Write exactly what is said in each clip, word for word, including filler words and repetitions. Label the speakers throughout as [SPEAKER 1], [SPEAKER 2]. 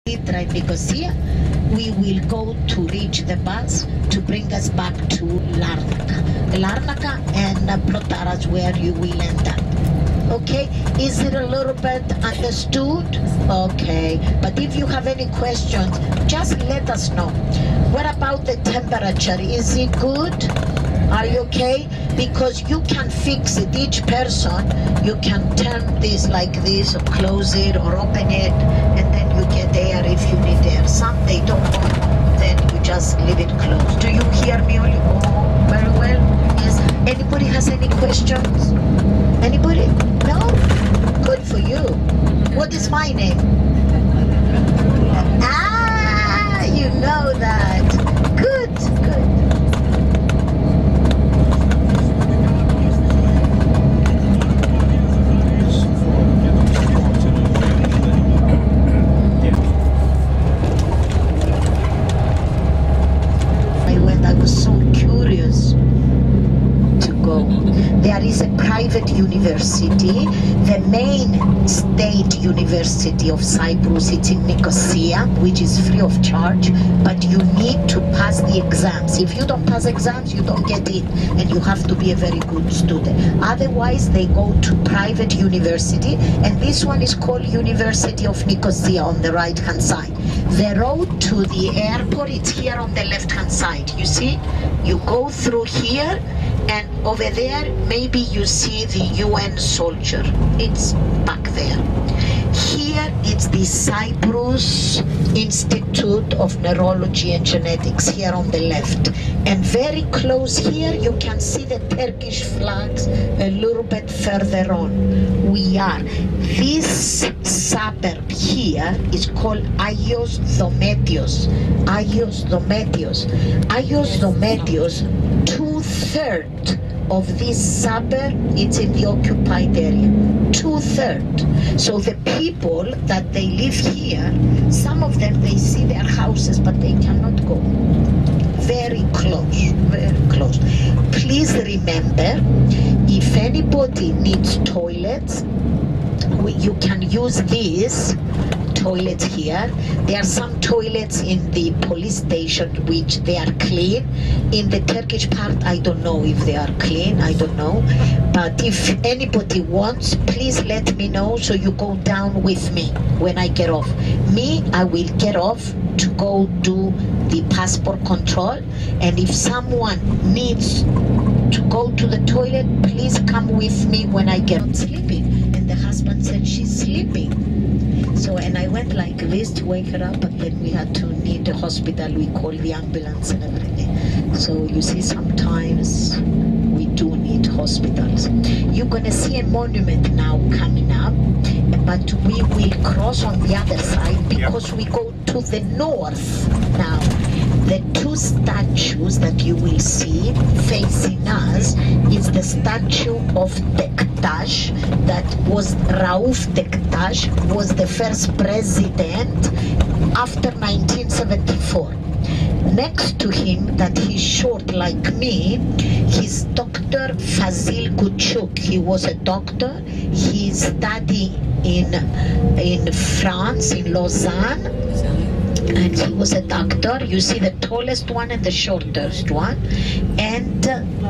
[SPEAKER 1] cathedral in Nicossia, we will go to reach the bus to bring us back to Larnaca. Larnaca and uh, Protaras, where you will end up. Okay, is it a little bit understood? Okay, but if you have any questions, just let us know. What about the temperature? Is it good? Are you okay? Because you can fix it, each person, you can turn this like this, or close it, or open it, and then you get air if you need air. Some they don't want, then you just leave it closed. Do you hear me? Only? Oh, very well. Yes. Anybody has any questions? Anybody? No? Good for you. What is my name? Ah, you know that. Good, good. There is a private university, the main state university of Cyprus. It's in Nicossia, which is free of charge, but you need to pass the exams. If you don't pass exams, you don't get in, and you have to be a very good student. Otherwise, they go to private university, and this one is called University of Nicosia on the right-hand side. The road to the airport, it's here on the left-hand side. You see? You go through here, and over there, maybe you see the U N soldier. It's back there. Here, it's the Cyprus Institute of Neurology and Genetics, here on the left. And very close here, you can see the Turkish flags a little bit further on. We are. This suburb here is called Agios Dometios. Agios Dometios. Agios Dometios, two-thirds of this suburb, it's in the occupied area. Two-thirds. So the people that they live here, some of them, they see their houses, but they cannot go. Very close, very close. Please remember, if anybody needs toilets, we, you can use these toilets here. There are some toilets in the police station which they are clean. In the Turkish part, I don't know if they are clean, I don't know. But if anybody wants, please let me know, so you go down with me when I get off. Me, I will get off to go do the passport control, and if someone needs to go to the toilet, please come with me when I get up. Sleeping, and the husband said she's sleeping. So, and I went like this to wake her up, but then we had to need the hospital. We called the ambulance and everything. So you see, sometimes we do need hospitals. You're gonna see a monument now coming up, but we will cross on the other side because we go to the north now. The two statues that you will see facing us is the statue of Tektash, that was Rauf Tektash, was the first president after nineteen seventy-four. Next to him, that he's short like me, he's Doctor Fazil Kuchuk. He was a doctor. He studied in, in France, in Lausanne. And he was a doctor. You see the tallest one and the shortest one. And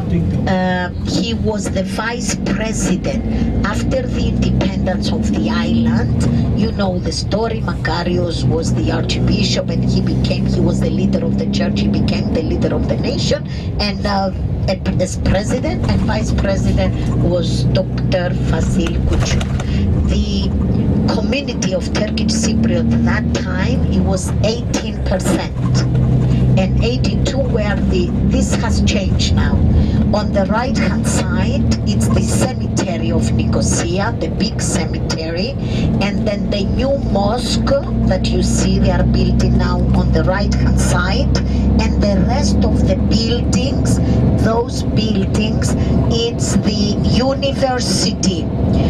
[SPEAKER 1] uh, he was the vice president after the independence of the island. You know the story. Makarios was the archbishop, and he became, he was the leader of the church. He became the leader of the nation. And uh, as president and vice president was Doctor Fazil Kuchuk. The community of Turkish Cypriot at that time, it was eighteen percent, and eighty-two where the, this has changed now. On the right hand side, it's the cemetery of Nicosia, the big cemetery, and then the new mosque that you see they are building now on the right hand side, and the rest of the buildings, those buildings, it's the university.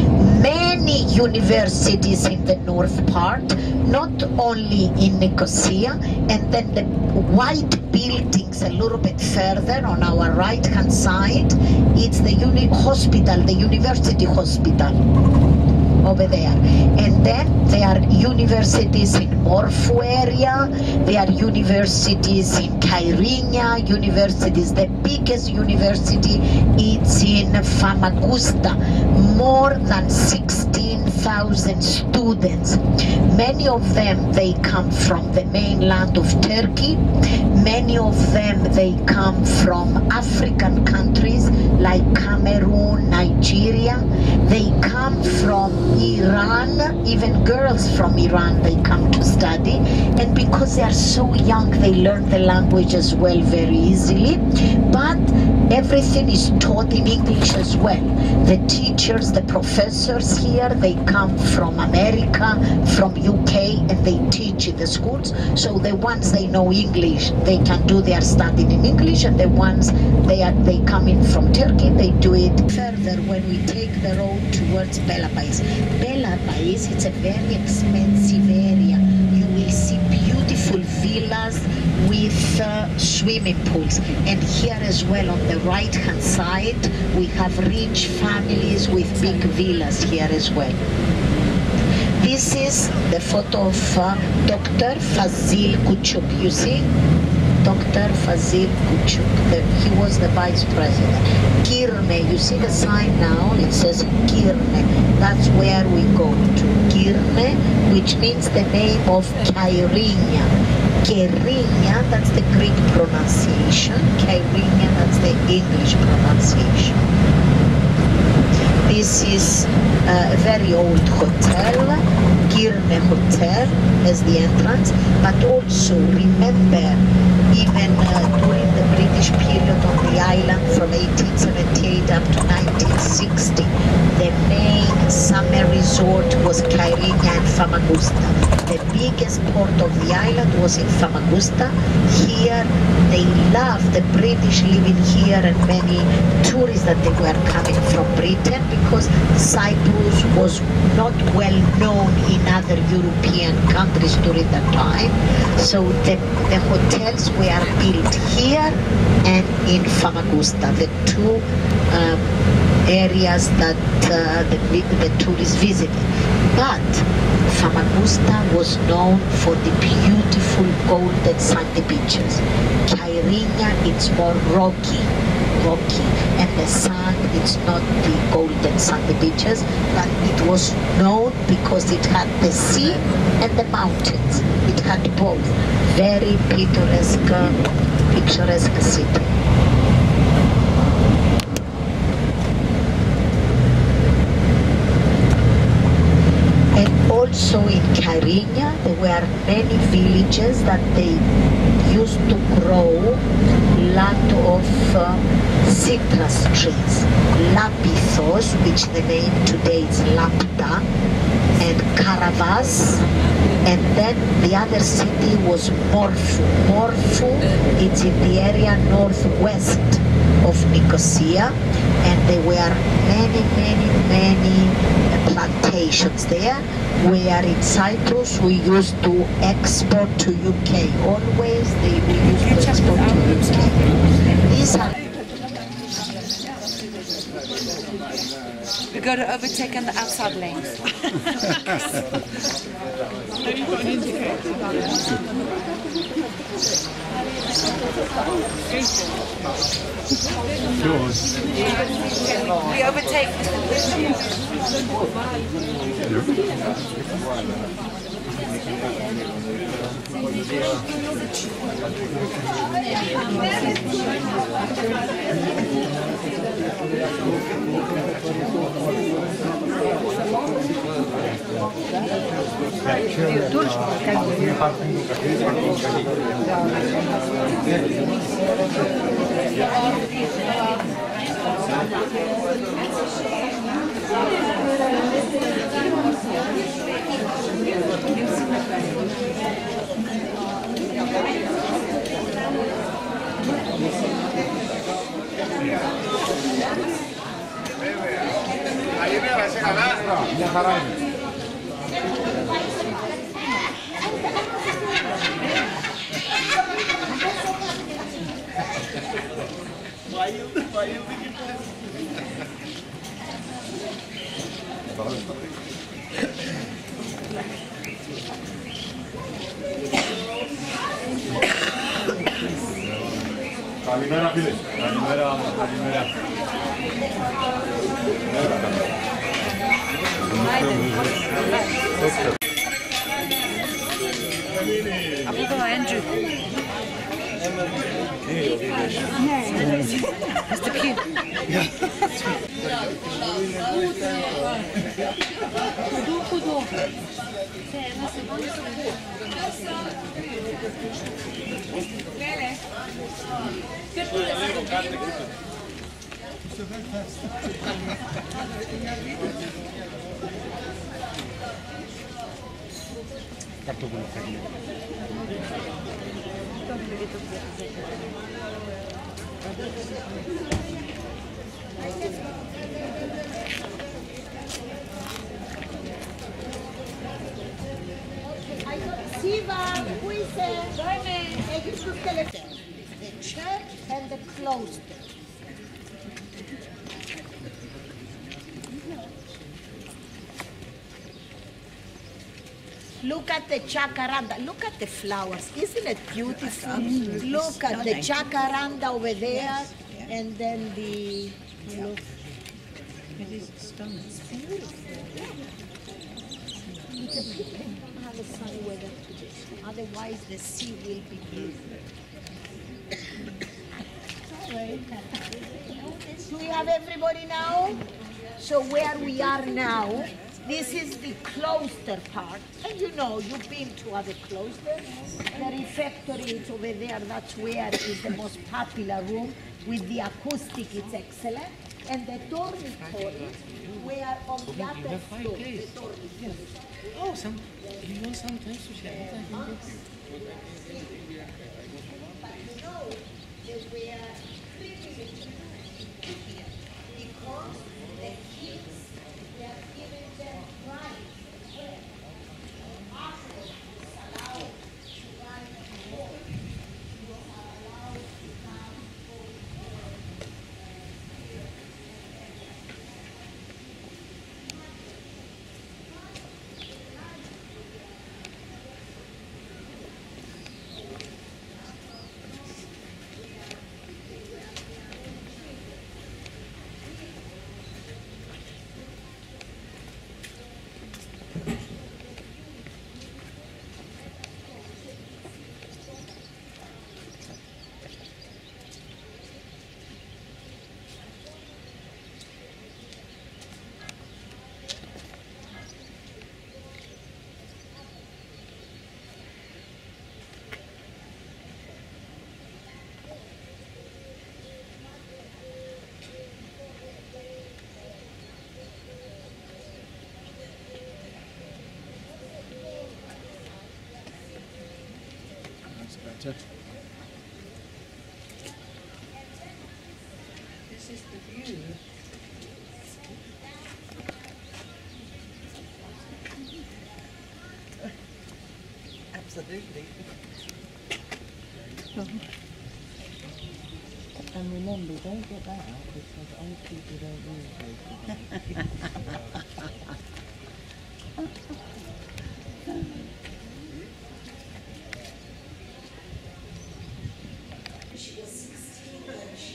[SPEAKER 1] Many universities in the north part, not only in Nicosia, and then the white buildings a little bit further on our right hand side, it's the uni hospital, the university hospital. over there. And then there are universities in Morphu area, there are universities in Kyrenia, universities, the biggest university, it's in Famagusta, more than sixteen thousand students. Many of them, they come from the mainland of Turkey. Many of them, they come from African countries like Cameroon, Nigeria. They come from Iran, even girls from Iran, they come to study. And because they are so young, they learn the language as well very easily. But everything is taught in English as well. The teachers, the professors here, they come from America, from U K, and they teach in the schools. So the ones they know English, they can do their studying in English, and the ones they are they come in from Turkey, they do it further when we take the road towards Bellapais. Bellapais, it's a very expensive area. You will see beautiful villas with uh, swimming pools, and here as well on the right hand side we have rich families with big villas here as well. This is the photo of uh, Doctor Fazil Kuchuk. You see, Doctor Fazil Kuchuk, the, he was the vice president. Girne, you see the sign now, it says Girne. That's where we go to, Girne, which means the name of Kyrenia. Kyrenia, that's the Greek pronunciation. Kyrenia, that's the English pronunciation. This is uh, a very old hotel, Girne Hotel as the entrance, but also remember, even uh, during the British period on the island from eighteen seventy-eight up to nineteen sixty, the main summer resort was Kyrenia and Famagusta. The biggest port of the island was in Famagusta. Here they loved the British living here, and many tourists that they were coming from Britain, because Cyprus was not well known in other European countries during that time. So the, the hotels were built here and in Famagusta, the two um, areas that uh, the, the tourists visited. But Famagusta was known for the beautiful golden sandy beaches. Kyrenia, it's more rocky, rocky, and the sand, it's not the golden sandy beaches, but it was known because it had the sea and the mountains. It had both. Very picturesque, picturesque city. Also in Kyrenia, there were many villages that they used to grow lot of uh, citrus trees. Lapithos, which the name today is Lapta, and Caravas, and then the other city was Morphu. Morphu, it's in the area northwest of Nicosia, and there were many, many, many plantations there, where in Cyprus we used to export to U K. Always they we used to export to U K. These are
[SPEAKER 2] we got to overtake on the outside lanes. We overtake.
[SPEAKER 3] Μια χαρά είναι. Bayıldı, bayıldı gitti. Καλημέρα φίλε. Καλημέρα άμα, καλημέρα.
[SPEAKER 2] Από εδώ, Έντρου. Μίστερ Πιου.
[SPEAKER 1] Siva, who is there? The church and the cloister. Look at the jacaranda. Look at the flowers. Isn't it beautiful? Look at the jacaranda over there, and then the. Look.
[SPEAKER 2] It is stunning.
[SPEAKER 1] It's a pity to have a sunny weather today. Otherwise, the sea will be blue. Do we have everybody now? So where we are now, this is the cloister part. And you know, you've been to other cloisters. The refectory is over there. That's where is the most popular room. With the acoustic, it's excellent. And the dormitory, where on the other floor, the dormitory.
[SPEAKER 4] Oh, some, you know, sometimes we share that.
[SPEAKER 1] But you know, there were privileges here because the kids were given them rights. After it was allowed to run home, you are allowed to come home.
[SPEAKER 4] This is the view. Absolutely. And remember, don't get that out because old people don't use those.
[SPEAKER 1] She was sixteen when she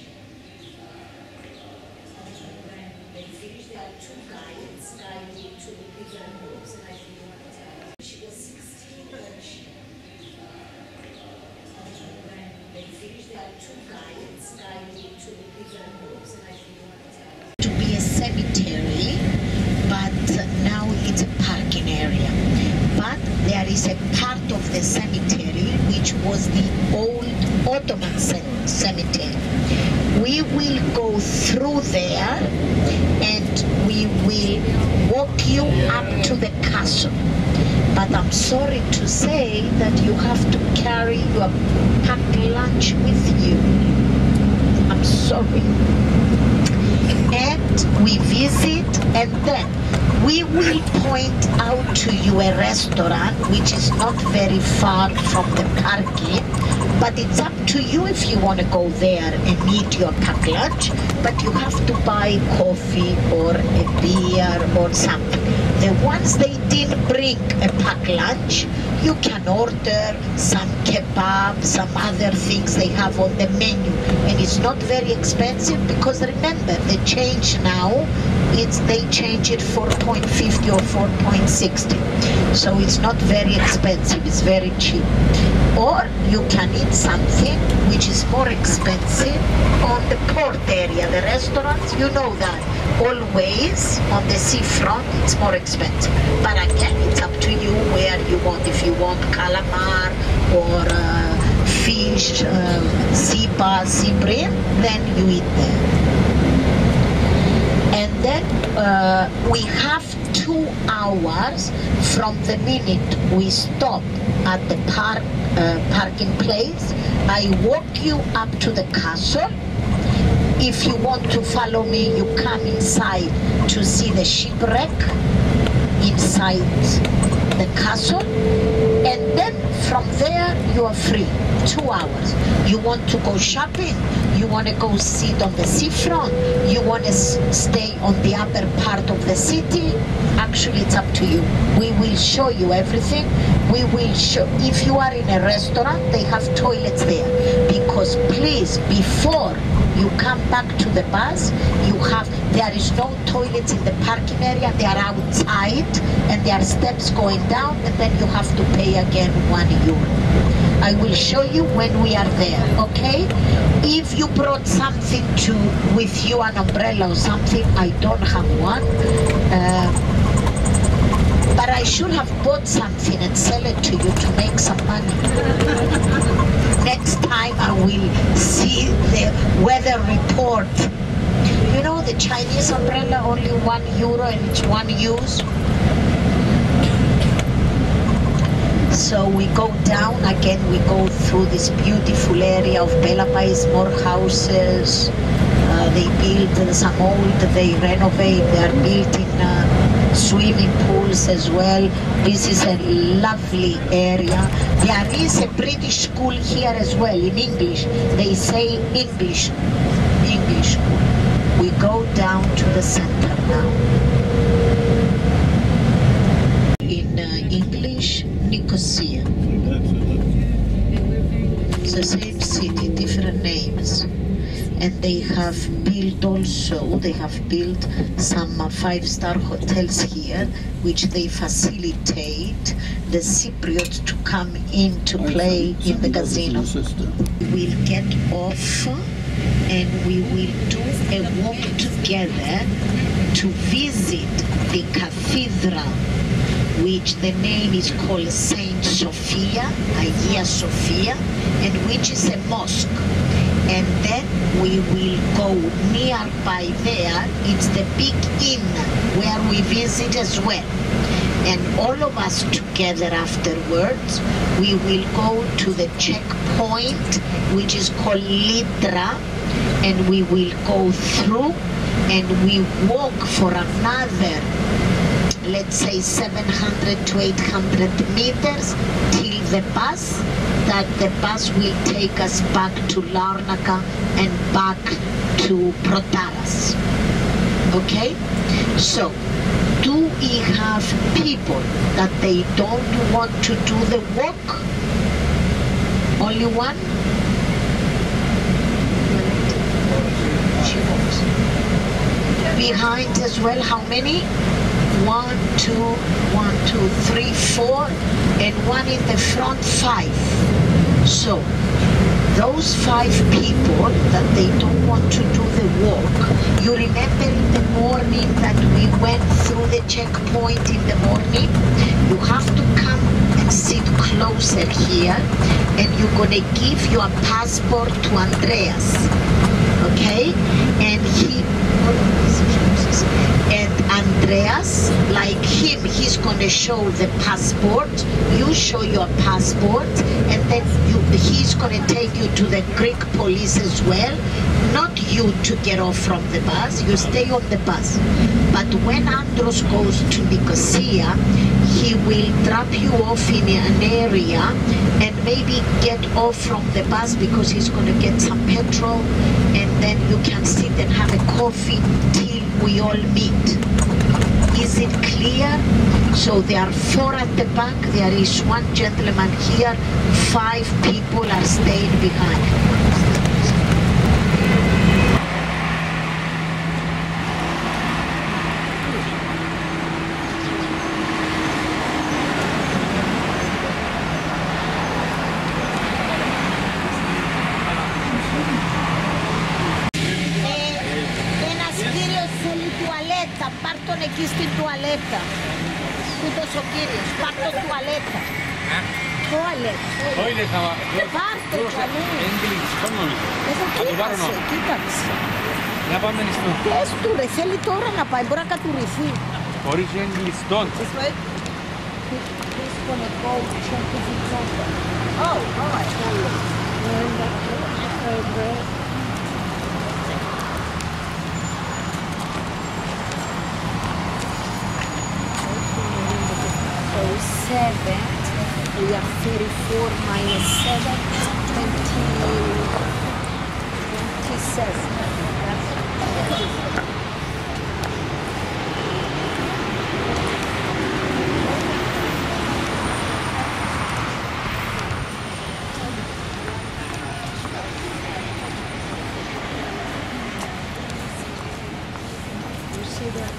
[SPEAKER 1] they finished. There are two guides guiding to the different rooms, and I think she was sixteen when she they finished. There are two guides guiding to the different rooms, and I think to be a cemetery, but now it's a parking area. But there is a part of the cemetery which was the old Ottoman cemetery. We will go through there and we will walk you up to the castle. But I'm sorry to say that you have to carry your packed lunch with you. I'm sorry. And we visit, and then we will point out to you a restaurant which is not very far from the parking, but it's up to you if you want to go there and eat your packed lunch, but you have to buy coffee or a beer or something. The ones they didn't bring a packed lunch, you can order some kebab, some other things they have on the menu. And it's not very expensive because remember, the change now, it's they change it four point fifty or four point sixty. So it's not very expensive, it's very cheap. Or you can eat something which is more expensive on the port area. The restaurants, you know that, always on the seafront, it's more expensive. But again, it's up to you where you want. If you want calamar or uh, fish, uh, sea bass, sea bream, then you eat there. And then uh, we have two hours from the minute we stop at the park, uh, parking place. I walk you up to the castle. If you want to follow me, you come inside to see the shipwreck inside the castle. And then from there, you are free. Two hours. You want to go shopping? You want to go sit on the seafront? You want to stay on the upper part of the city? Actually, it's up to you. We will show you everything. We will show. If you are in a restaurant, they have toilets there. Because please, before you come back to the bus, you have, there is no toilets in the parking area, they are outside, and there are steps going down, and then you have to pay again one euro. I will show you when we are there, okay? If you brought something to with you, an umbrella or something, I don't have one. Uh, but I should have bought something and sell it to you to make some money. Next time I will see the weather report. You know, the Chinese umbrella, only one euro and it's one use. So we go down again, we go through this beautiful area of Bellapais, more houses. Uh, they build some old, they renovate, they are built in uh, swimming pools as well. This is a lovely area. There is a British school here as well, in English. They say English, English school. We go down to the center now. In uh, English, Nicossia. It's the same city, different names. And they have built also, they have built some uh, five-star hotels here, which they facilitate the Cypriots to come in to play in the casino. We will get off and we will do a walk together to visit the cathedral, which the name is called Saint Sophia, Hagia Sophia, and which is a mosque. And then we will go nearby there. It's the big inn where we visit as well. And all of us together afterwards, we will go to the checkpoint, which is called Litra, and we will go through and we walk for another, let's say seven hundred to eight hundred meters till the bus, that the bus will take us back to Larnaca and back to Protaras. Okay? So, do we have people that they don't want to do the walk? Only one? She walks. Behind as well, how many? One, two, one, two, three, four, and one in the front, five. So, those five people that they don't want to do the walk, you remember in the morning that we went through the checkpoint in the morning? You have to come and sit closer here, and you're gonna give your passport to Andreas, okay? And he, and Andreas, like him, he's gonna show the passport, you show your passport, and then you, he's gonna take you to the Greek police as well, not you to get off from the bus, you stay on the bus. But when Andros goes to Nicosia, he will drop you off in an area and maybe get off from the bus because he's gonna get some petrol, and then you can sit and have a coffee till we all meet. Is Is it clear? So there are four at the back, there is one gentleman here, five people are staying behind. Εκεί στην τουαλέτα. Τούτος ο κύριος. Πάρ' το τουαλέτα. Τουαλέτα.
[SPEAKER 3] Toilet ama.
[SPEAKER 1] Πάρ' το τουαλέτα.
[SPEAKER 3] English, κόμμα.
[SPEAKER 1] Εδώ κοίταξε, κοίταξε.
[SPEAKER 3] Να πάμε στο αυτό.
[SPEAKER 1] Πες του ρε, θέλει τώρα να πάει, μπορεί να κατουρηθεί.
[SPEAKER 3] Χωρίς English, don't.
[SPEAKER 1] He's gonna go check if it's open. Oh, all right. Seven, we are thirty-four minus seven, twenty, twenty-seven. You see that?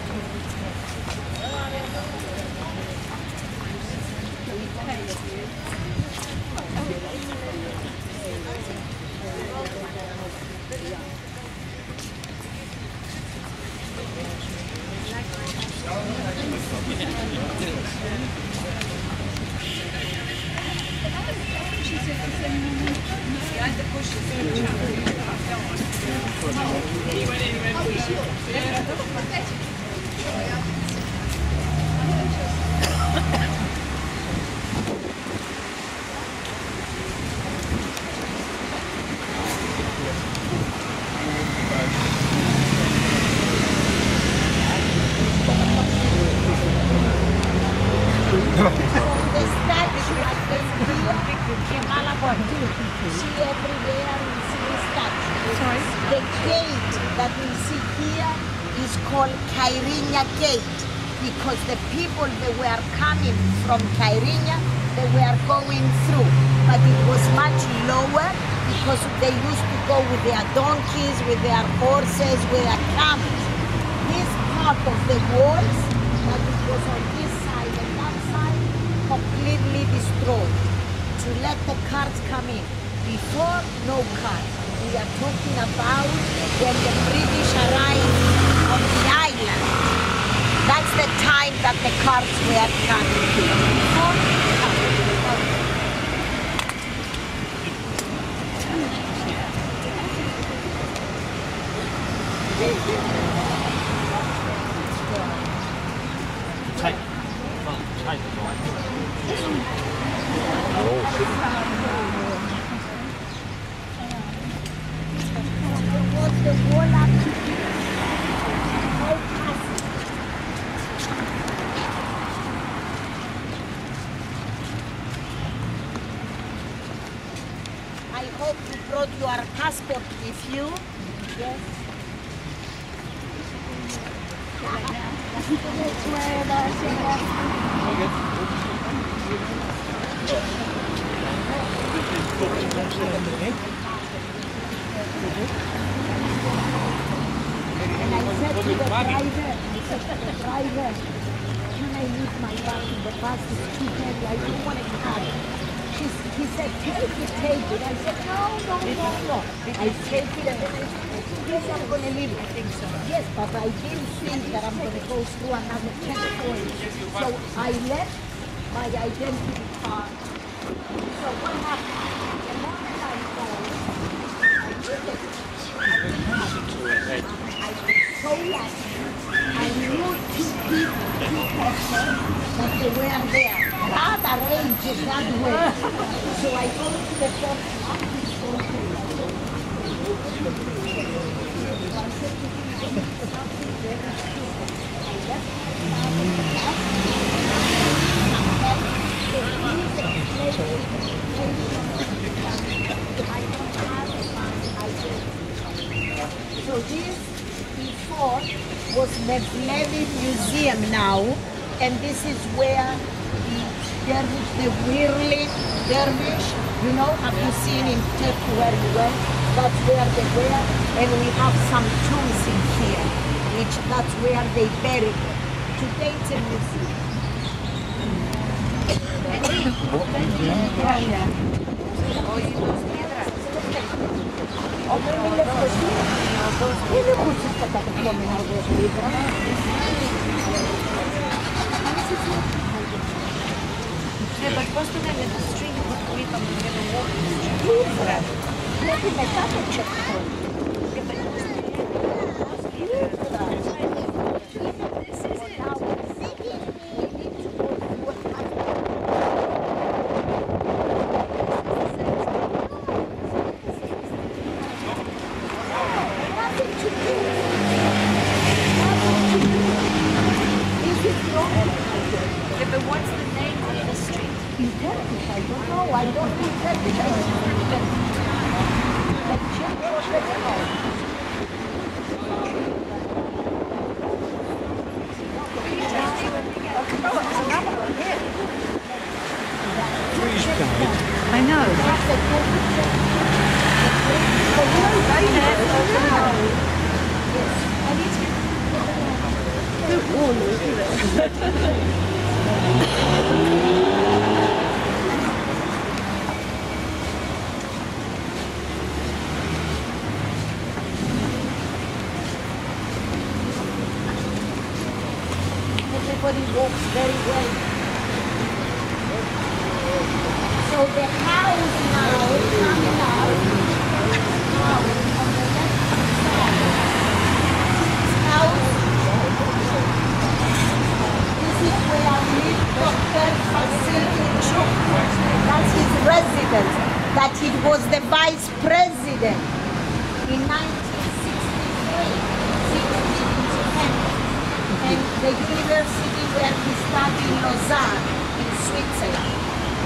[SPEAKER 1] Because the people that were coming from Kyrenia, they were going through, but it was much lower because they used to go with their donkeys, with their horses, with their camels. This part of the walls, that it was on this side and that side, completely destroyed to let the cars come in. Before, no cars. We are talking about when the British arrived on the island. That's the time that the cars were coming here. Before,
[SPEAKER 3] Tight. Tight.
[SPEAKER 1] was the wall up to I hope you brought your passport with you. Yes. And I said to the driver, I said to the driver, can I leave my bag in the bus? It's too heavy. I don't want to carry it. She, he said, take it, take it. I said, no, no, no, no. I take it and then I said, yes, I'm going to leave it. I think so. Yes, but I didn't think that I'm going to go through another checkpoint. So I left my identity card. So what happened? The moment I go, I took it. I was so lucky. I knew two people, two persons, that they were there. That arranged it that way. So I go to the first one, this one. So I said to him, I need something very stupid. I left my car in the bus, and then the police I don't have a man, I did. So this before was the Levy Museum now, and this is where the dervish, the whirling dervish, you know, have you seen in Turkey where you went? That's where they were, and we have some tombs in here, which that's where they buried them. Today it's a museum.
[SPEAKER 2] Yeah, but first of all, in the street, you put away from the river walk.
[SPEAKER 1] Maybe my father checked
[SPEAKER 2] Yeah, but what's the name of the street?
[SPEAKER 1] in Turkish. I don't know. I don't think Turkish. I speak Turkish. But check what they know.
[SPEAKER 2] I know.
[SPEAKER 1] Everybody walks very well. So the house now is coming out. Now on the left side. This house. This is where live Doctor Fasil. That's his residence. That he was the vice president in nineteen sixty-three. And the university where he studied in Lausanne, in Switzerland.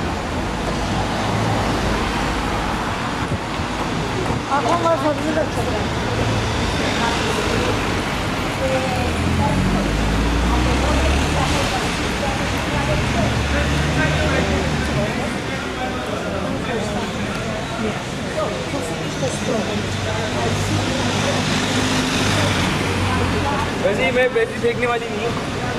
[SPEAKER 3] वैसे ही मैं battery फेंकने वाली नहीं हूँ।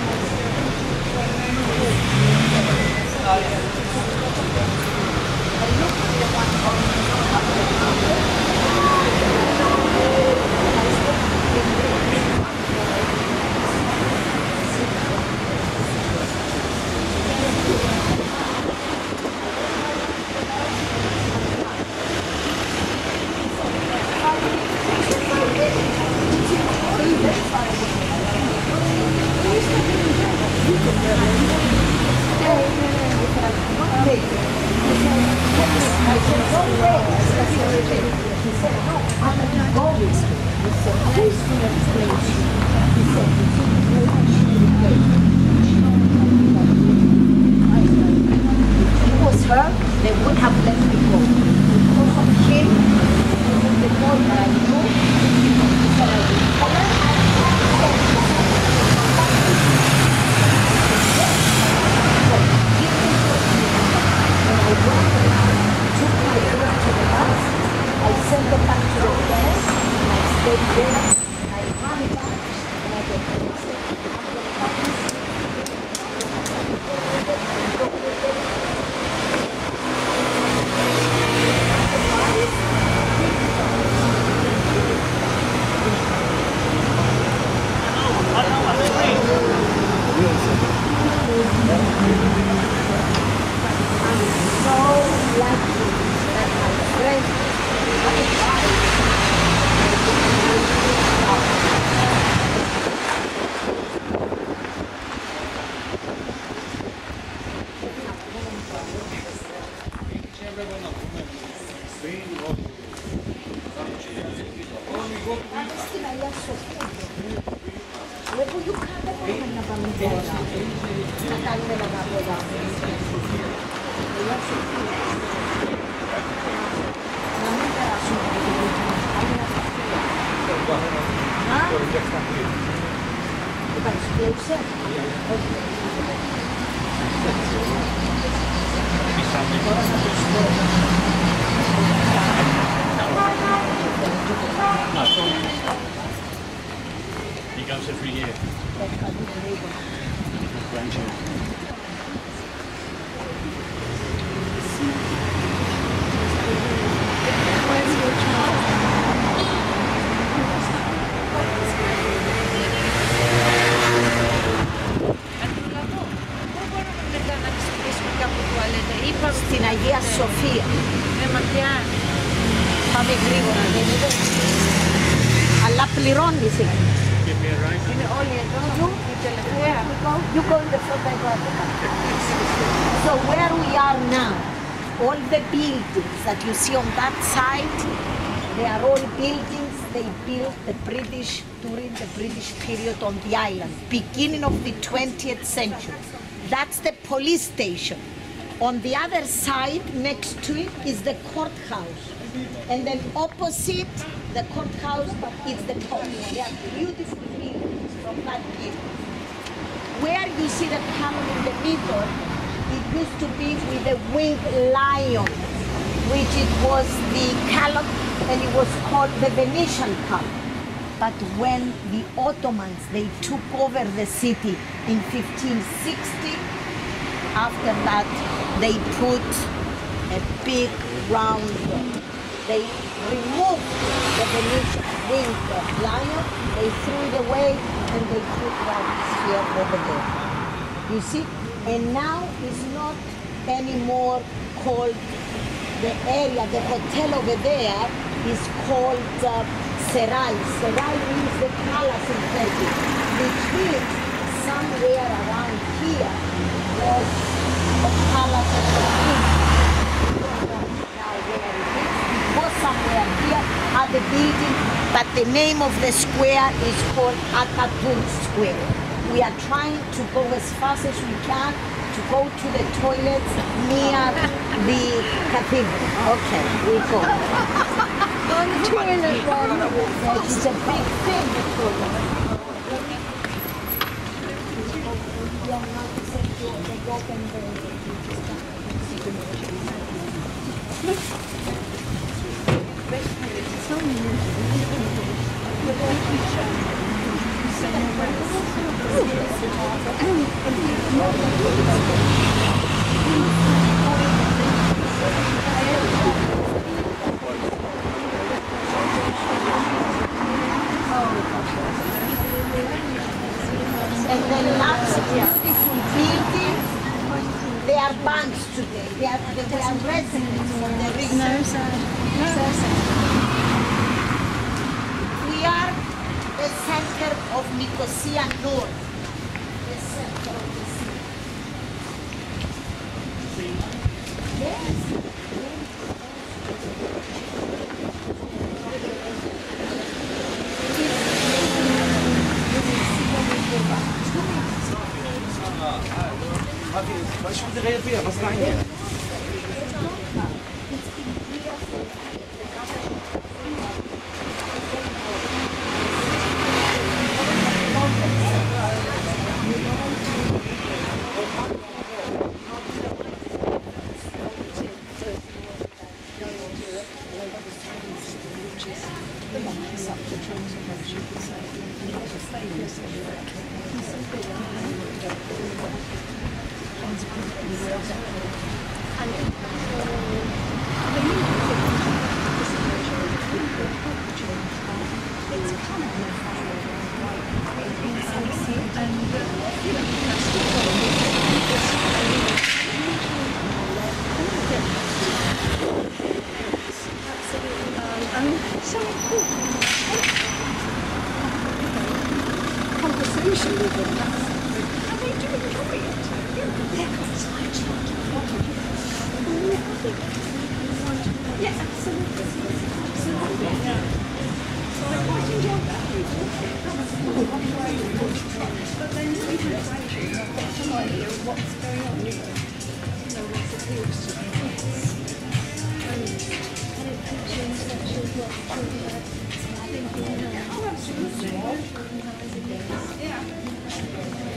[SPEAKER 1] They would have let me go. Because of him, the boy that I knew, he said I would come and I took my daughter to the bus, I sent them back to the place, and I stayed there, I ran back, and I got closer?
[SPEAKER 3] He goes every year. Grandchildren.
[SPEAKER 1] Στην Αγία Σοφία.
[SPEAKER 2] Ναι, μακριά.
[SPEAKER 1] Πάμε γρήγορα, δεν είναι. Αλλά πληρώνεις εκεί.
[SPEAKER 2] Είναι όλοι εδώ. Η τελευταία.
[SPEAKER 1] You go in the front, I go at the back. So where we are now, all the buildings that you see on that side, they are all buildings they built the British during the British period on the island, beginning of the twentieth century. That's the police station. On the other side, next to it, is the courthouse. And then opposite the courthouse is the palace. They are beautiful buildings from that period. Where you see the panel in the middle, it used to be with a winged lion, which it was the color, and it was called the Venetian color. But when the Ottomans, they took over the city in fifteen sixty, after that, they put a big round, they removed the Venetian winged lion, they threw it away, and they put that here over there. You see? And now it's not anymore called the area, the hotel over there is called uh, Serai. Serai means the palace in Turkey, which means somewhere around here was the palace of the king. Now where it is, it was somewhere here at the building, but the name of the square is called Atatürk Square. We are trying to go as fast as we can to go to the toilets near the cathedral. Okay, we go. On the toilet then. It's a big thing, the toilet. And the last beautiful buildings, they are banks today. They are, they are residents from the region.
[SPEAKER 2] No, sir. No, sir.
[SPEAKER 1] We are the center of Nicossia North. The center of the city. Yes.
[SPEAKER 3] Was moet er reageren? Wat sta je?
[SPEAKER 1] Conversation with them.
[SPEAKER 2] And they do enjoy it. Yes, absolutely. Absolutely. Yeah. So I quite enjoyed that. But then we can actually get some idea of what's going on, you know, you know what's appealed to me. And, and it gives you a sense of what children are thinking. Oh, absolutely. Yeah.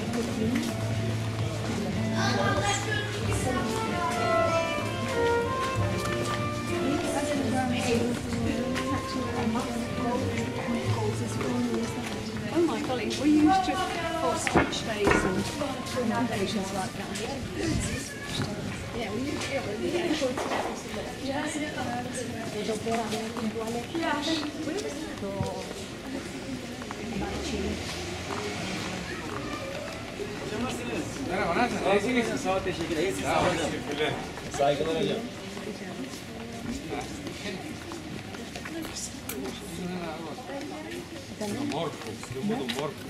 [SPEAKER 2] speech days and foundations like that. Yeah, we need to get rid of the yeah.
[SPEAKER 3] Merhaba, nasılsınız? İyisiniz. Sağ ol, teşekkür ederim. Sağ olun. Teşekkürler. Saygılar hocam. Morfo, segundo morfo.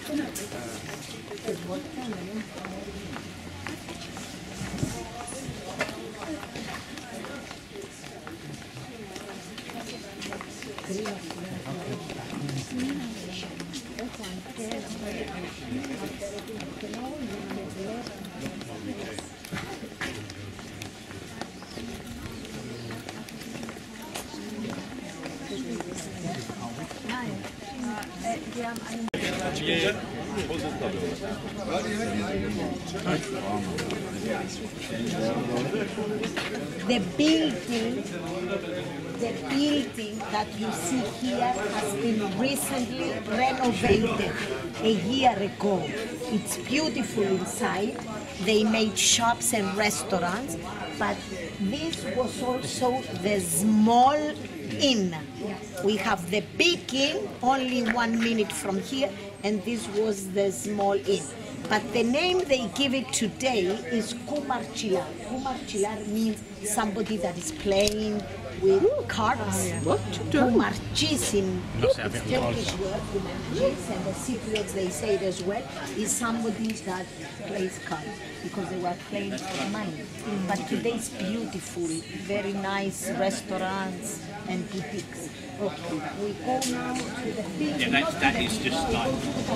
[SPEAKER 1] The building, the building that you see here has been recently renovated a year ago. It's beautiful inside. They made shops and restaurants, but this was also the small inn. We have the big inn, only one minute from here, and this was the small inn. But the name they give it today is Kumarchilar. Kumarchilar means somebody that is playing with cards.
[SPEAKER 4] What?
[SPEAKER 1] Kumarchis in it's Turkish word, Kumarchis, and the Cypriots they say it as well, is somebody that plays cards because they were playing for money. But today it's beautiful, very nice restaurants and boutiques. Okay, we go now to the big.
[SPEAKER 3] Yeah, that, that is just like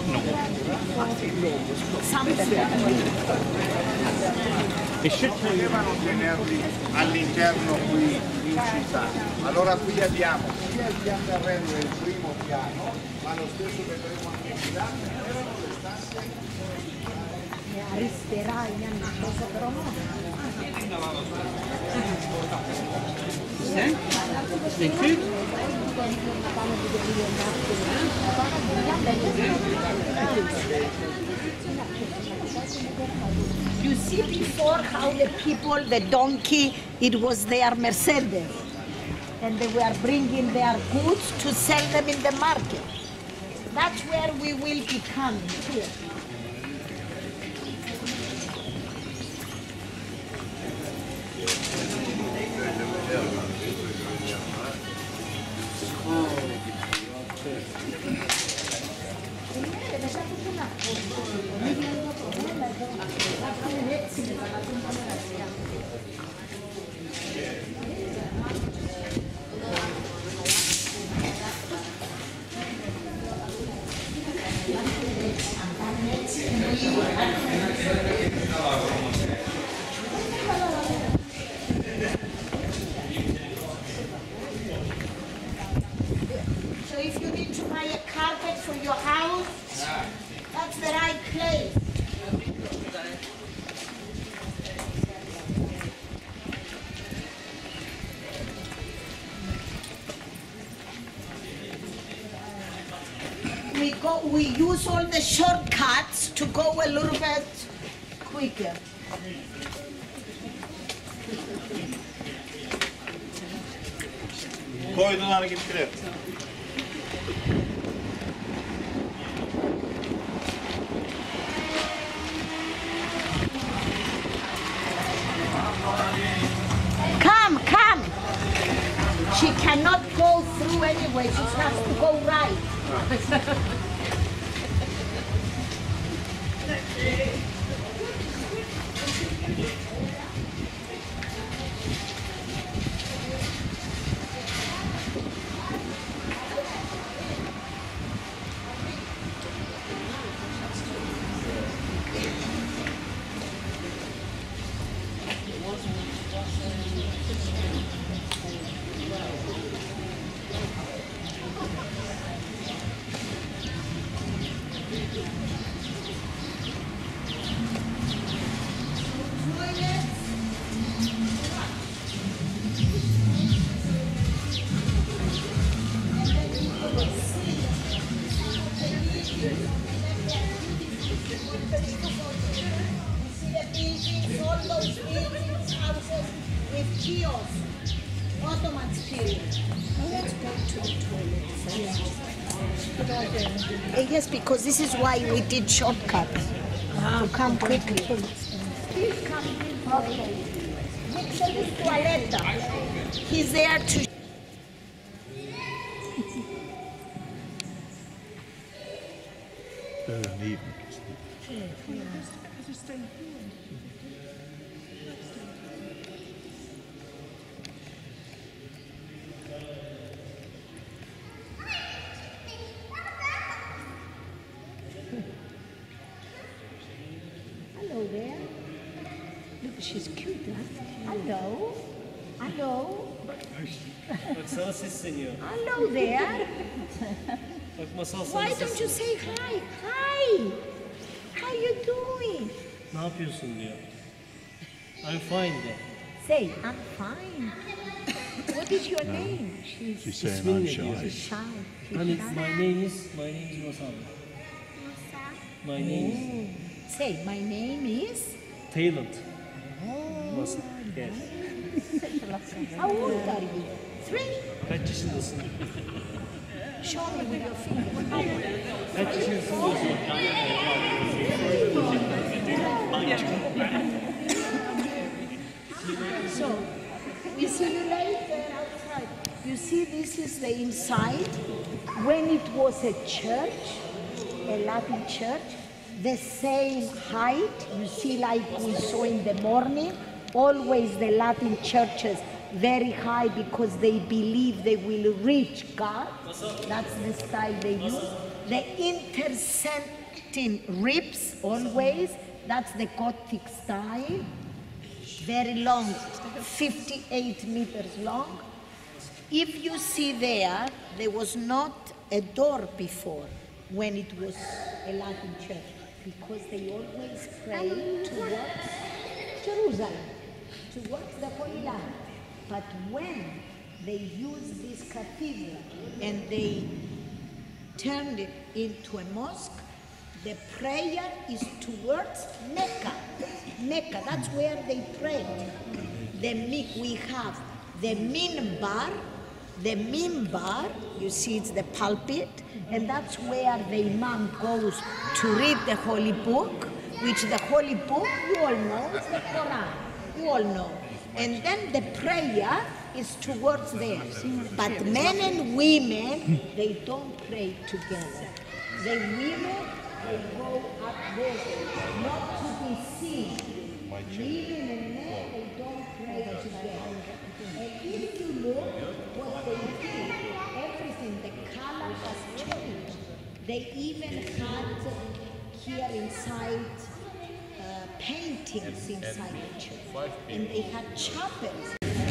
[SPEAKER 5] e potevano tenerli all'interno qui in città. Allora qui abbiamo sia il pian terreno del primo piano, ma lo stesso vedremo anche qui là, erano le stanze.
[SPEAKER 1] Arresterà in anni cosa però no.
[SPEAKER 4] Thank you.
[SPEAKER 1] You see before how the people, the donkey, it was their Mercedes. And they were bringing their goods to sell them in the market. That's where we will be coming here. So if you need to buy a carpet for your house, that's the right place. We go, we use all the shortcuts to go a little bit quicker.
[SPEAKER 5] Koydular gittiler.
[SPEAKER 1] Come, come. She cannot go through anyway. She has to go right. Chios, Ottoman period. Let's go to the toilet. Uh, yes, because this is why we did shortcuts. To come quickly. Please come in. Okay. Nixon's toilet. He's there to. Hello there. Look, she's cute, huh? Hello. Hello.
[SPEAKER 3] Baksana senyor.
[SPEAKER 1] Hello there.
[SPEAKER 3] Bak masal sana
[SPEAKER 1] Why don't you say hi? Hi. How you doing?
[SPEAKER 3] Ne yapıyorsun diyor. I'm fine de.
[SPEAKER 1] Say, I'm fine. What is your name? She's,
[SPEAKER 6] She's saying
[SPEAKER 3] İsmin
[SPEAKER 6] I'm
[SPEAKER 3] ne diyor?
[SPEAKER 6] shy.
[SPEAKER 1] she's shy. She's
[SPEAKER 3] Hani
[SPEAKER 1] shy.
[SPEAKER 3] my name is, my name is Masal. My name is
[SPEAKER 1] Oh. Say, my name is.
[SPEAKER 3] Talent. Masal. Yes.
[SPEAKER 1] How old are you? Three.
[SPEAKER 3] Kaç yaşındasın?
[SPEAKER 1] Show me with your finger.
[SPEAKER 3] Kaç yaşındasın diyorsun?
[SPEAKER 1] So, we see you later outside. You see, this is the inside. When it was a church, a Latin church, the same height, you see, like we saw in the morning, always the Latin churches very high because they believe they will reach God. That's the style they use. The intersecting ribs, always, that's the Gothic style. Very long, fifty-eight meters long. If you see there, there was not a door before when it was a Latin church because they always pray towards Jerusalem, towards the Holy Land. But when they used this cathedral and they turned it into a mosque, the prayer is towards Mecca. Mecca, that's where they prayed. The mi- we have the minbar, the minbar, you see it's the pulpit, and that's where the imam goes to read the holy book, which the holy book, you all know, is the Quran. You all know. And then the prayer is towards there. But men and women, they don't pray together. The women, they go up there, not to be seen. Women and men, they don't pray together. And if you look what they did, everything, the color has changed. They even had here inside uh, paintings inside the church. And they had chapels.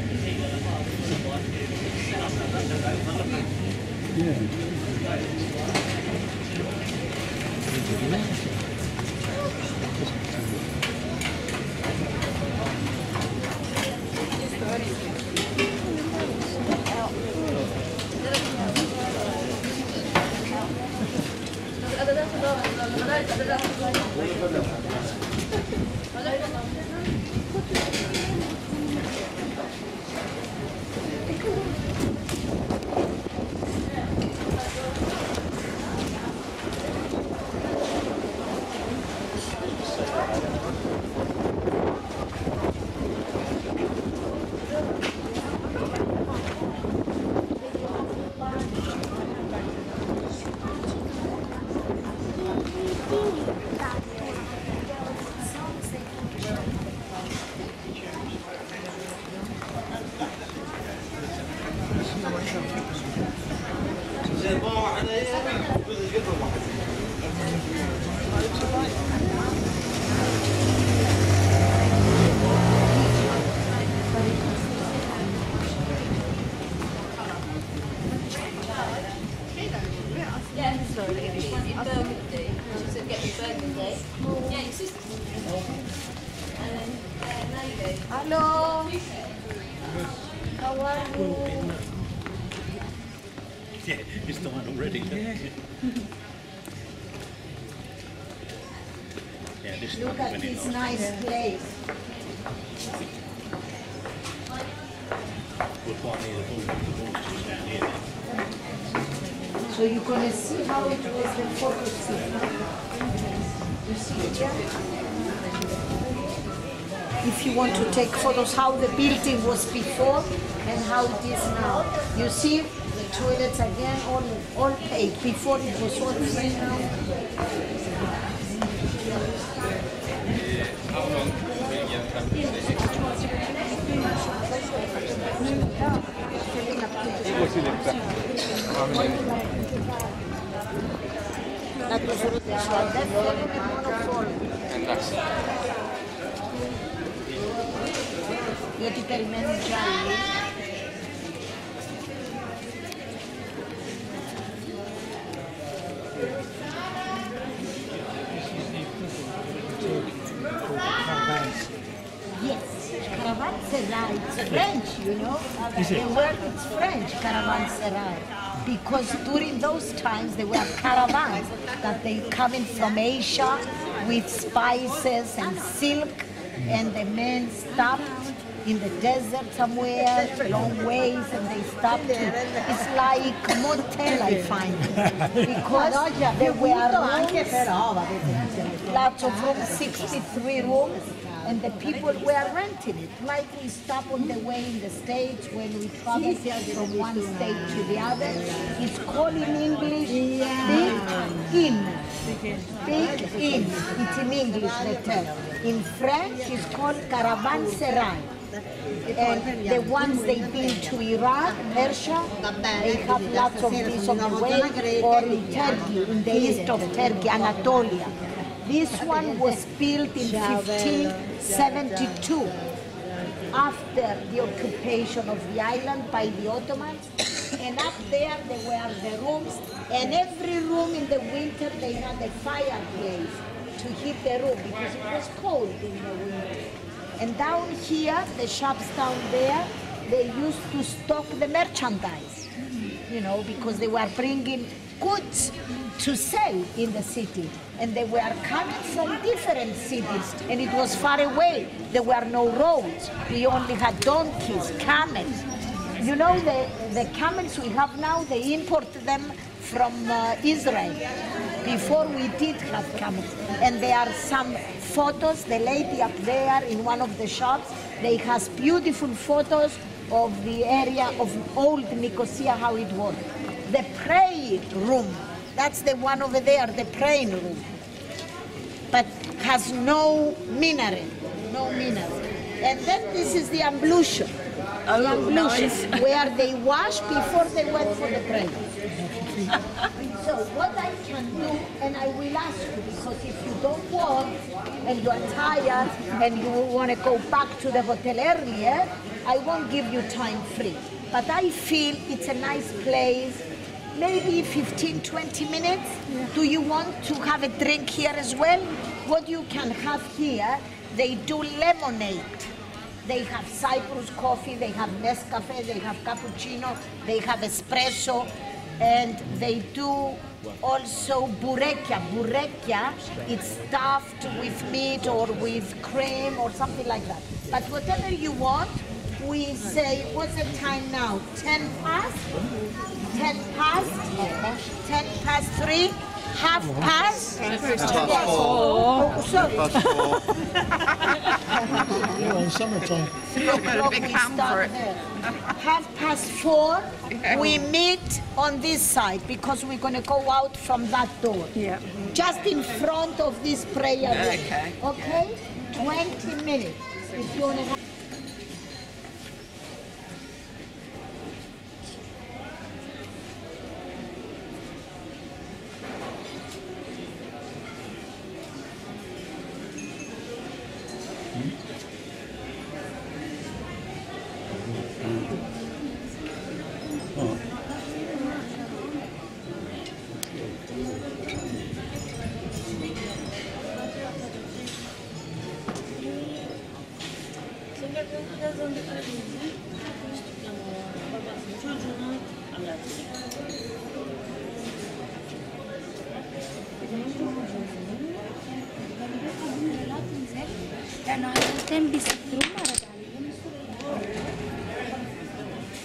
[SPEAKER 1] Hello. How are you?
[SPEAKER 6] Yeah, it's the one already. Yeah, yeah this
[SPEAKER 1] Look at this nice place.
[SPEAKER 6] We'll quite need a ball the ball's just down here.
[SPEAKER 1] So you're going to see how it was the photo scene. You see it here? If you want to take photos how the building was before and how it is now. You see the toilets again, all, all paid. Before it was all free now. Διότι περιμένουν κι άλλοι. Yes, Caravanserai, it's French, you know.
[SPEAKER 7] Is it?
[SPEAKER 1] The word is French, Caravanserai. Because during those times there were caravans that they coming from Asia with spices and silk, and the men stopped in the desert somewhere, long ways, and they stopped. To, it's like motel, I find, because there were rooms, lots of rooms, sixty-three rooms, and the people were renting it. Like we stop on the way in the States when we travel from one state to the other. It's called in English Big Inn. Big Inn. It's in English, the term. In French, it's called Caravanserai. And the ones they've been to Iran, Persia, they have lots of this on the way, or in Turkey, in the east of Turkey, Anatolia. This one was built in fifteen seventy-two, after the occupation of the island by the Ottomans. And up there, there were the rooms, and every room in the winter, they had a fireplace to heat the room, because it was cold in the winter. And down here, the shops down there, they used to stock the merchandise, you know, because they were bringing goods to sell in the city. And they were coming from different cities, and it was far away. There were no roads. We only had donkeys, camels. You know, the, the camels we have now, they import them from uh, Israel. Before we did have camels. And there are some photos, the lady up there in one of the shops, they has beautiful photos of the area of old Nicosia, how it was. The prayer room, that's the one over there, the praying room. But has no minaret, no minaret. And then this is the ablution.
[SPEAKER 2] Oh,
[SPEAKER 1] the ablution,
[SPEAKER 2] nice.
[SPEAKER 1] where they wash before they went for the prayer. So what I can do, and I will ask you, because if you don't want, and you are tired, and you want to go back to the hotel earlier, I won't give you time free. But I feel it's a nice place, maybe fifteen, twenty minutes. Yeah. Do you want to have a drink here as well? What you can have here, they do lemonade. They have Cyprus coffee, they have Nescafe, they have cappuccino, they have espresso, and they do also burekia. Burekia, it's stuffed with meat or with cream or something like that. But whatever you want, we say, what's the time now? ten past? ten past? ten past three? Half past?
[SPEAKER 5] Half past four.
[SPEAKER 1] Oh, sorry.
[SPEAKER 7] You're on summertime.
[SPEAKER 1] Three o'clock we start there. Half past four, we meet on this side because we're going to go out from that door.
[SPEAKER 2] Yeah.
[SPEAKER 1] Just in front of this prayer room.
[SPEAKER 2] Okay.
[SPEAKER 1] Okay? twenty minutes. If you want to have
[SPEAKER 2] Dan ayrıca bir sıkıntı var.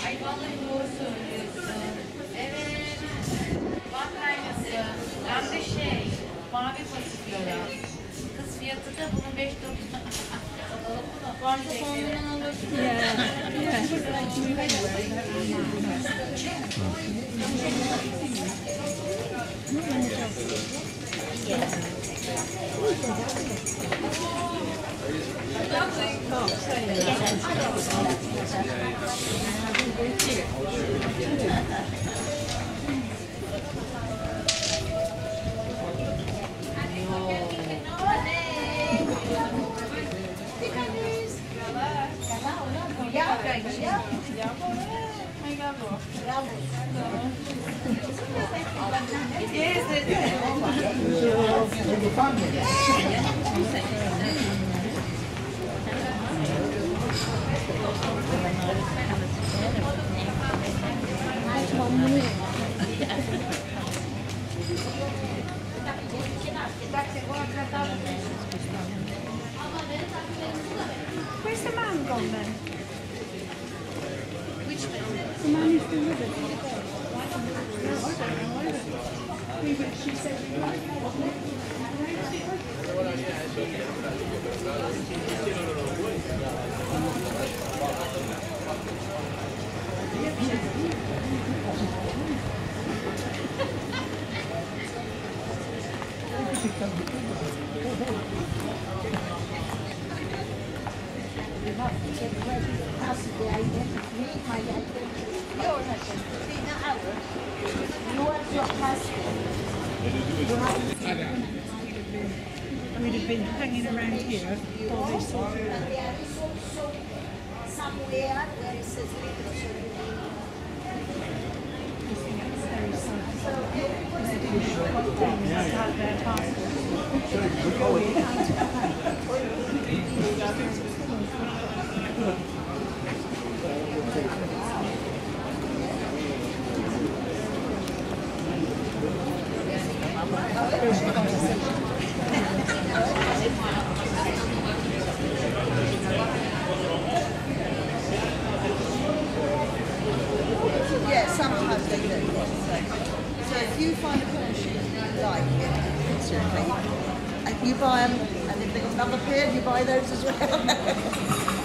[SPEAKER 8] Ay vallahi doğru söylüyorsun. Evet. Bak aynısı. Ben de şey, mavi fasulye. Kız fiyatı da bunun beş doksan. Varsa sonundan alırsın.
[SPEAKER 2] Where's the man gone then? Which man? The man who's been with us. No, I don't know either. We were, she said we were. We'd have been hanging around here all this time.
[SPEAKER 1] There is also somewhere where it says
[SPEAKER 9] Yeah, sometimes they do. So if you find a pair of shoes that you like it, instantly, and you buy them, and if they've got another pair, you buy those as well.